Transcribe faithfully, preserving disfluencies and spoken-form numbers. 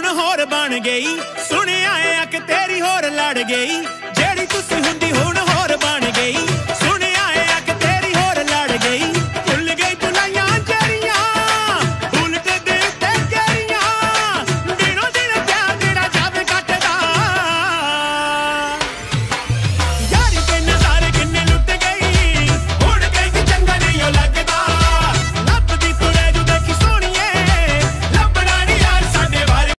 हुण होर बन गई। सुनिया आ कि तेरी होर लड़ गई, जेड़ी तुसी हुंदी हुण